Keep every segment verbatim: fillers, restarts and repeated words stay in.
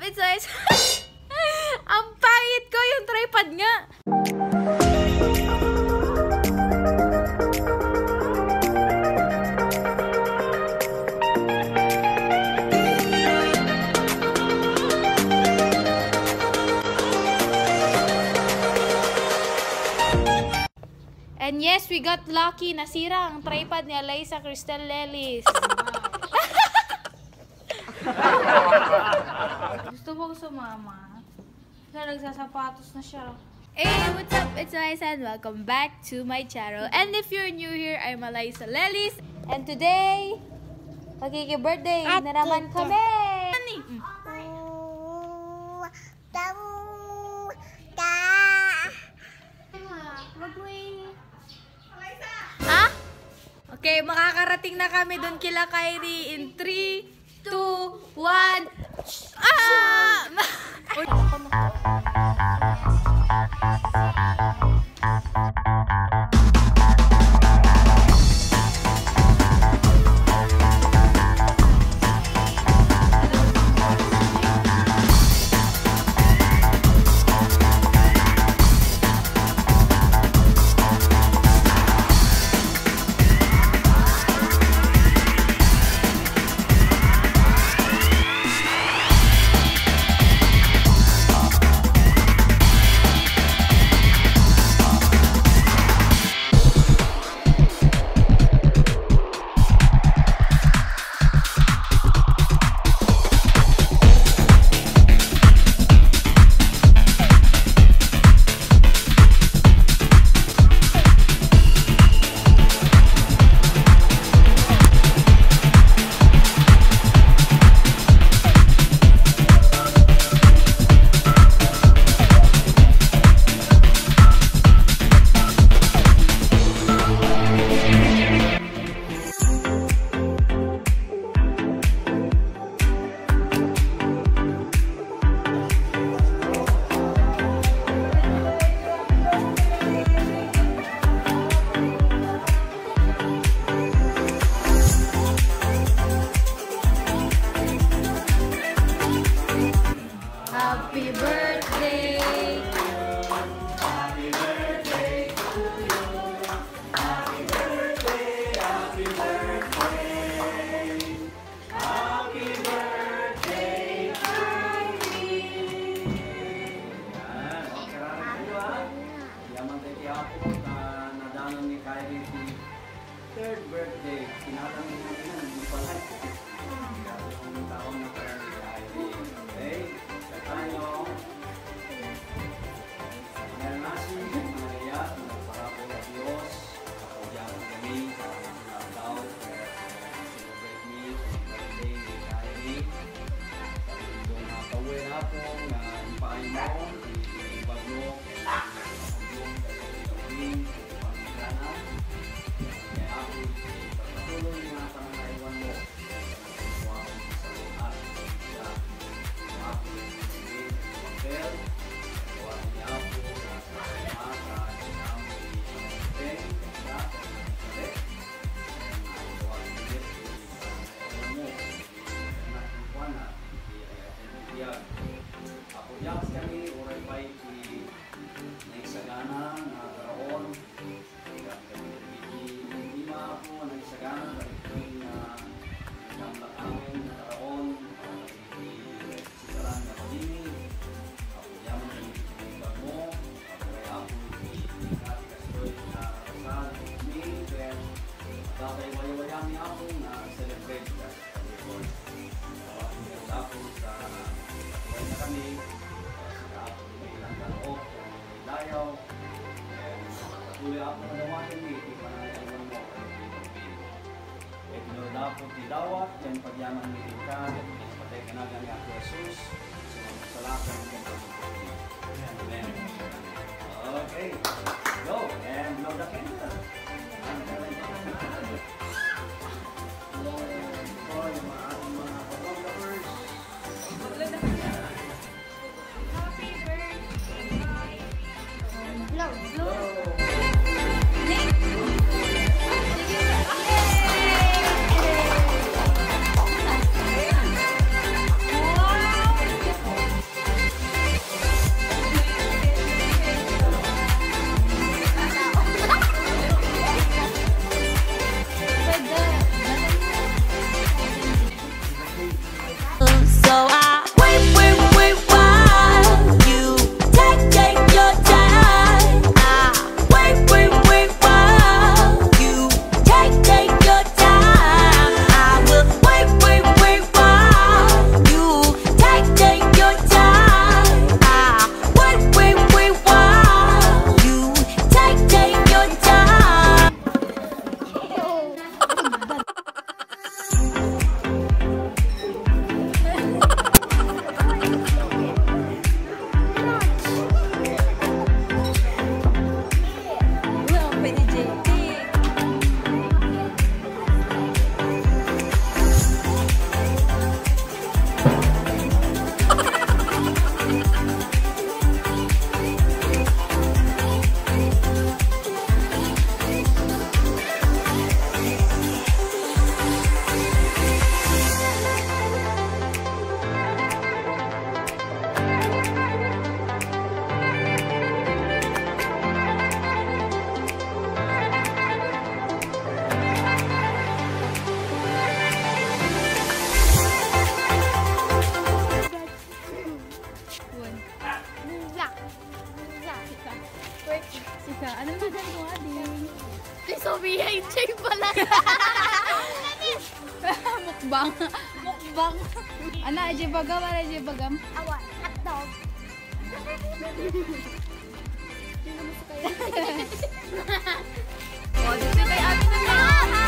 It's always... Ang pangit ko yung tripod nga. And yes, we got lucky. Nasira ang tripod ni Alyssa Cristel Lelis. Gusto mo sumama? Kaya nagsasapatos na siya. Hey, what's up? It's Alyssa and welcome back to my channel. And if you're new here, I'm Alyssa Lelis. And today, magkiki-birthday na naman kami. Mm. Ha? Okay, makakarating na kami doon kila Kyrie in three, two, one. Ah! Happy birthday! Happy birthday to you! Happy birthday, happy birthday! Happy birthday, Kyrie! Yan, o, karami ko ha. Yaman tayo kaya ako na nadanan ni Kyrie si third birthday. Sinatang mo natin na, hindi pala. Kaya yung taon na kaya ni Kyrie. Okay? Tayo dahil nasi Maria para po sa Diyos kapagyan kami sa mga tao celebrate me birthday ni Kyrie doon na pauwi na po na ipaay mo ibag mo yung pagkakuling pagkakanan kaya ako pagkatuloy na pananaiwan mo sa lahat sa ako Well, buat niya po na sa mata ng peng na pagkakulit and buat niya po sa mo na kuwan na iyag ako diyan kami oray pa na isagana na karoon kaya kami hindi ma ako na isagana kami na kamlak amin na karoon sikaran na pagini Tatay wala-wala niya ako na celebrate ka sa Lord. Tapos sa katuway na kami, sa ako may ilang kaloob, may layaw, patuloy ako na dawatin mo, hindi pa na naiwan mo ako ng pinag-pin. Kaya pinulapot ni Dawat, yan pagyaman ni Ika, patay ka na gani ako Jesus, salakan ng ganda. Amen. Okay, go and blow the candle. Wow! B H pala. Mukbang. Mukbang. Ano, Ajay Bagam? Ano, Ajay Bagam? Awan, hotdog. O, dito kay Ate na.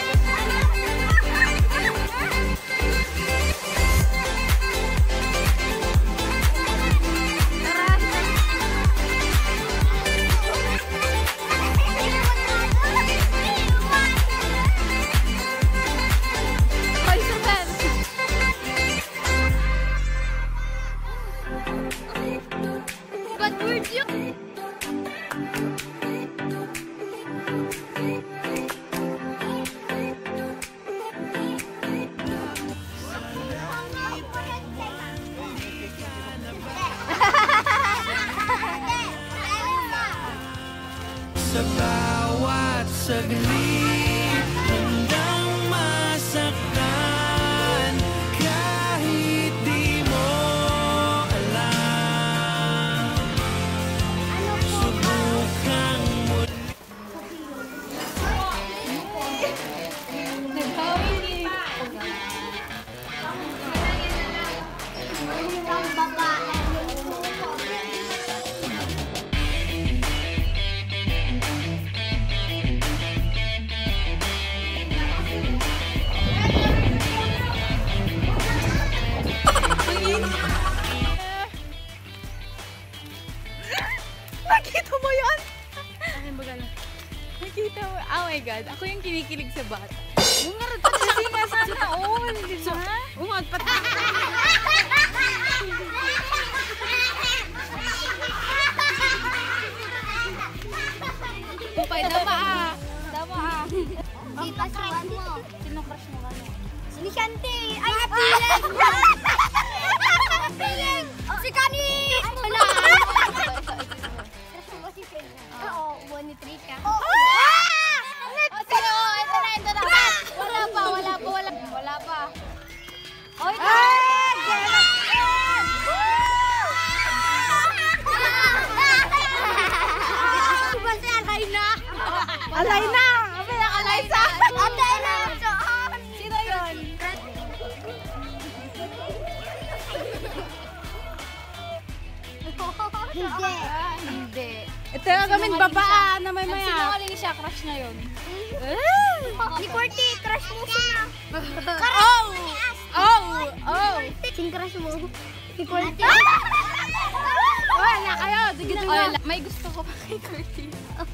Sa bawat saglit handang masaktan kahit di mo alam. Subukang muli. Naghawi. Ang babae. Nakita mo yun? Akin ba gano'n? Nakita mo? Oh my God, ako yung kinikilig sa bata. Yung nga rin, kasi nga sana all, di ba? Umag, pati. Upay, dama ah. Dama ah. Ang kasuhan mo. Sino crush mo gano'n? Si Shanti! Ay, Piling! Piling! Si Kani! Wala! Crush mo ba si Piling? Oo, one ni Trisha. Oo! O, sige, oh, ito na, ito na. Wala pa, wala pa, wala pa. Wala pa. O, ito. Diba si Alayna? Alay na! Abi na, alay sa. Ate na! Sino yun? Hindi. Ah, hindi. Ito yung kaming baba na may maya. Nagsinungaling siya, crush na yun. Ni Corty, crush mo siya. Oh! Oh! Oh! Sing crush mo? Si Corty. Wala kayo, sige na. May gusto ko pa kay Curtis.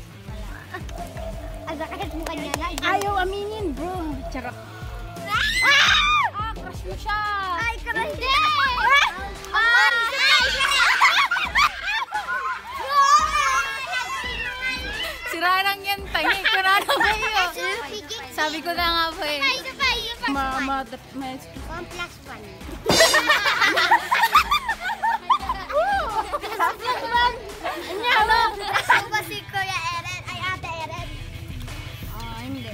Agad-agad mo kanya na. Ayaw aminin, bro. Charot. Ah, crush mo siya. Ay, crush niya! Ah! Sira lang yan, tangi ko na na ba yun? Sabi ko na nga po eh. Isa pa, isa pa. Ma, ma, ma, One plus one. Ano? Ano ba si Kuya Eren? Ay, Ate Eren. Ah, hindi.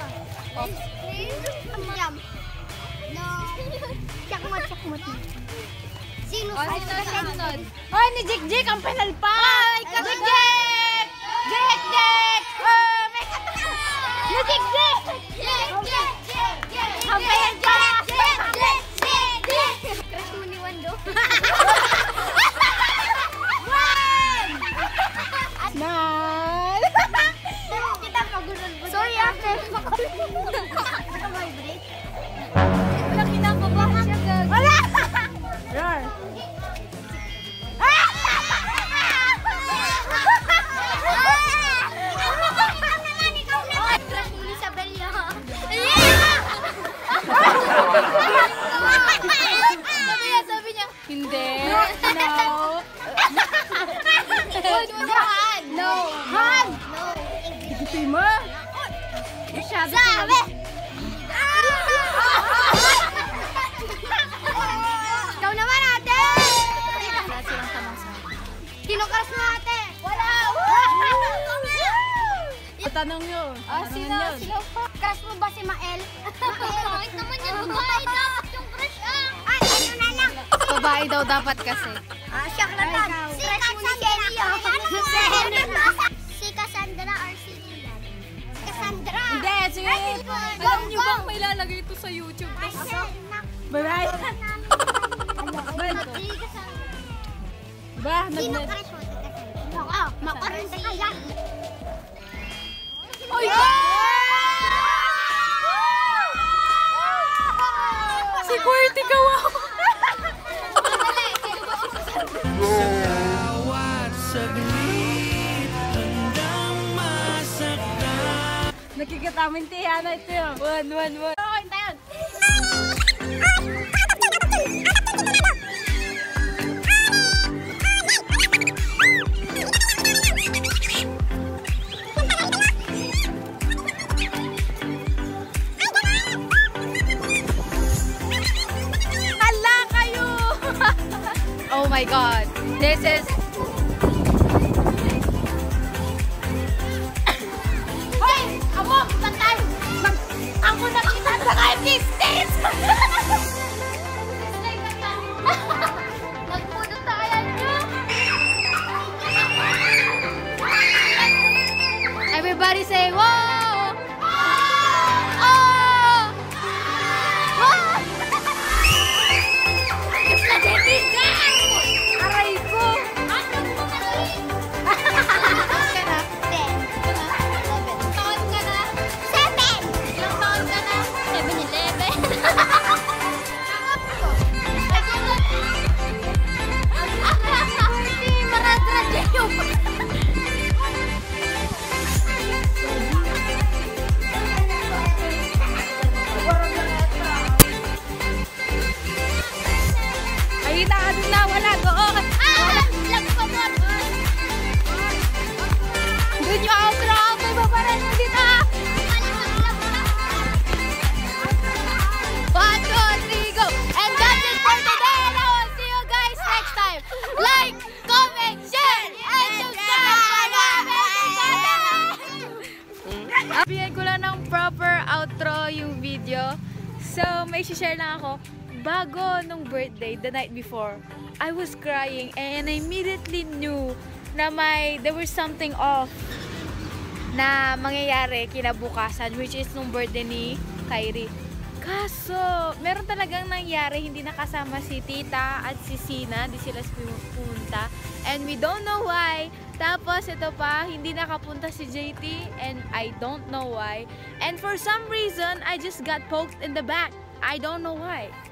Yum. No. Chakmot, chakmot. Sino Oh, sa sino sa sunod? sunod? Oh, ni Jik Jik ang penal pa! Ay, Jik Jik! Jik Jik! Oh, may katawa! Ni Jik Jik! Jek, Jek, Jek, Jek. Ang penal pa! Jek, Jek, Jek, Jek. Crush mo ni Wando. Nal! Kita pagulol mo. Sorry, Ate. Naka-vibrate. Wala kinakabahan siya, gag. Wala! Roar! Crush mo ni Sabelia. Sabi niya, sabi niya, hindi. No. Huwag mo na Han. No. Han! No. Ikutin mo. Masyado Sabi! Ikaw naman, ate! Sino crush mo, ate? Wala! Tanong nyo. Ah, sino? Sino pa? Crush mo ba si Mael? Mael? Bakit naman yan? Babae dapat yung crush ah! Ay, ano na lang? Babae daw dapat kasi. Ah, siya klatan. Si Cassandra. Si Cassandra or si Ilan? Si Cassandra. it! Alam niyo bang may lalagay ito sa YouTube? Bye-bye! Ba, Sino nag- crush mo? Ako, makaroon sa kaya. Oy! Si Qwerty Kawawa! Sa bawat saglit Handang masaktan. Nakikitamin tiyana ito yun. One, one, one. Okay, tayo. Hala kayo! Oh my God. This is... Hoy! Amo! Patay! Ako nakita sa K F C States! Nagpuno tayo nyo! Everybody say, wow! Oh! Oh! It's like a big Aray ko! Ano mo kasi? Ka na? Ten. Taon ka na? Seven! Ilang taon ka na? Seven eleven. Hindi, maradradya yung... Ay, naano na, wala doon. Ah! Lago pa doon! Doon yung outro. May babaran mo dito. One, two, three, go! And that's it for today! And I will see you guys next time! Like, comment, share, and subscribe! Bigyan ko lang ng proper outro yung video. So, may share lang ako. Bago nung birthday, the night before, I was crying and I immediately knew na may, there was something off na mangyayari kinabukasan, which is nung birthday ni Kyrie. Kaso, meron talagang nangyari, hindi nakasama si Tita at si Sina, di sila pumunta. And we don't know why. Tapos, ito pa, hindi nakapunta si J T and I don't know why. And for some reason, I just got poked in the back. I don't know why.